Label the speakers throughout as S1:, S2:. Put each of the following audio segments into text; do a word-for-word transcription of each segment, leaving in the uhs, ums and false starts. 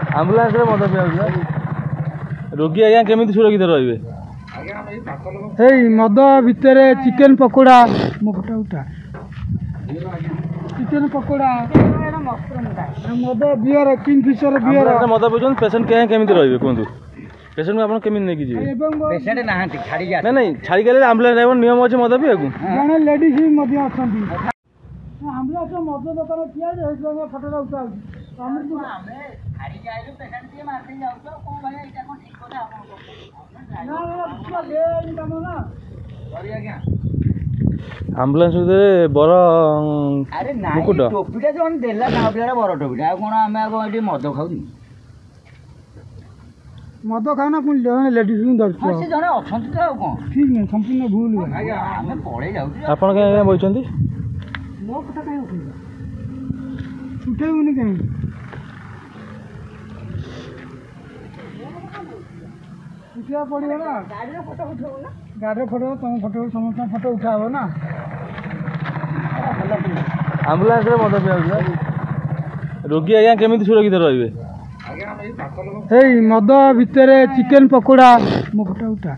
S1: आम्बुलांस रे मद पिया रोगी आज्ञा केमिति सुरक्षित रहिबे
S2: हे मद भितर चिकेन पकोड़ा मो फोटो उठा चिकेन पकोड़ा मद बियर किंगफिशर बियर
S1: मद पिउछन पेशेंट के केमिति रहिबे कोंतु पेशेंट को आपण केमिति नेकी जिवे
S3: पेशेंट नाहंती छाड़ी जा
S1: नहीं नहीं छाड़ी गेले एम्बुलेंस ड्राइवर नियम अछि मद पियाकू
S2: जने लेडीज ही मध्य अछंती एम्बुलेंस मद दुकान किया जे होइबे फोटो उठा हम
S3: छाड़ी जाइलु पेशेंट के मारते जाउ तो को भाई एटा को ठीक कोना
S2: ना ना पूरा बेन काम ना
S3: सॉरी आज्ञा
S1: एम्बुलेंस दे बर
S3: अरे नाही टोपीटा जोन देला नाबलेरा बर टोपीटा कोन हमें आगो एटी मद खाउनी
S2: मद खाना पुन लेडीज ही दर्श
S3: से जने अछंती तो कोन
S2: ठीक नहीं संपूर्ण भूल है
S3: हमें पड़े जाउ
S1: आपण के बोइचंती
S2: मो फोटो काई उठेबा उठेउनी कहीं उठिया पड़ियो ना गाड़ी रे फोटो उठाओ ना गाड़ी रे फोटो तुम फोटो समस्त फोटो उठाओ ना
S1: एम्बुलेंस रे मद पिया रोगी आज्ञा केमिति सुरक्षित रहिबे
S2: हे मद भितर चिकेन पकोड़ा मो फोटो उठा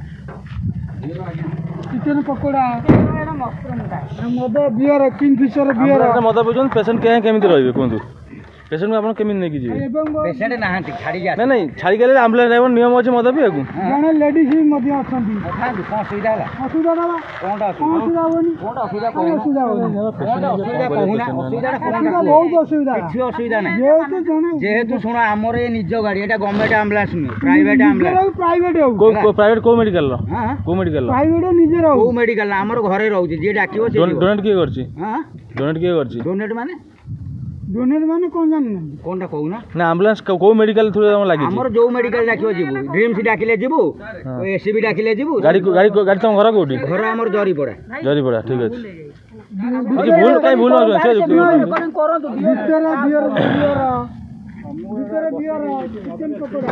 S2: चिकेन पकोड़ा मद बियर किंगफिशर बियर
S1: मद पिउछन पेशेंट के केमिति रहिबे कोंतु पेशेंट को आपण केमिति नेकी जिवे
S3: पेशेंट नाहंती छाड़ी जा
S1: नहीं नहीं छाड़ी गेले एम्बुलेंस ड्राइवर नियम अछि मद पियाकू
S2: जने लेडीज ही मध्य अछंती
S3: थांती कोन सुविधा होला
S2: असुविधा ना
S3: कोनटा
S2: असुविधा होनी
S3: कोनटा असुविधा
S2: कोन असुविधा होनी
S3: कोनटा असुविधा कहूना असुविधा
S2: असुविधा बहुत असुविधा
S3: किछि असुविधा नै
S2: जेहेतु जने
S3: जेहेतु सुनो हमर ए निज गाड़ी एटा गवर्नमेंट एम्बुलेंस नु प्राइवेट एम्बुलेंस
S2: प्राइवेट हो
S1: को प्राइवेट को मेडिकल रो
S3: हां
S1: को मेडिकल रो
S2: प्राइवेट निजे रहो
S3: को मेडिकल हमर घरे रहउची जे डाकियो से
S1: डोनेट के करछि
S3: हां
S1: डोनेट के करछि
S3: डोनेट माने
S2: डोनेट माने कोन जानि ना
S3: कोनटा कहूना
S1: ना एम्बुलेंस को मेडिकल थ्रू हम लागि
S3: हमर जो मेडिकल डाकियो जीवु ड्रीम्स डाकिले जीवु एसीबी डाकिले जीवु
S1: गाड़ी गाड़ी गाड़ी तुम घर कोठी
S3: घर हमर जरी पड़ा
S1: जरी पड़ा ठीक अछि कि भूल काई भूल हो से
S2: रिकॉर्डिंग करंतु भितर बियर बियर भितर बियर चिकेन पकोड़ा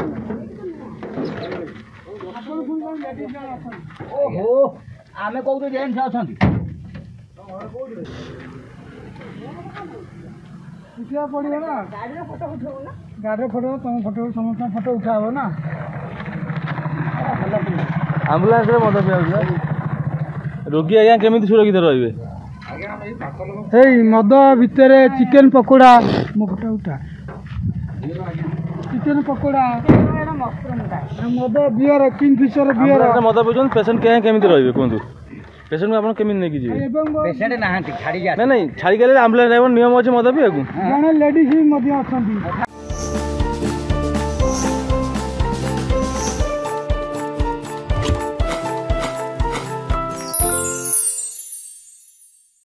S2: आपण फुल लेडीज जान अछन
S3: ओहो आमे कहू तो जेंट्स अछन
S2: उठिया पड़ियो ना गाड़ी रे फोटो उठाओ ना गाड़ी रे फोटो तुम फोटो समस्त फोटो उठाओ ना
S1: एम्बुलेंस रे मद पिया रोगी आज्ञा केमिति सुरक्षित रहिबे
S2: हे मद भितर चिकेन पकोड़ा मो फोटो उठा चिकेन पकोड़ा मद बियर किंगफिशर बियर
S1: मद पिउछन पेशेंट के केमिति रहिबे कोंतु पेशेंट को आपण केमिति नेकी जिवे
S3: पेशेंट नाहंती छाड़ी जा
S1: नहीं नहीं छाड़ी गेले एम्बुलेंस ड्राइवर नियम अछि मद पियाकू
S2: जने लेडीज ही मध्य अछंती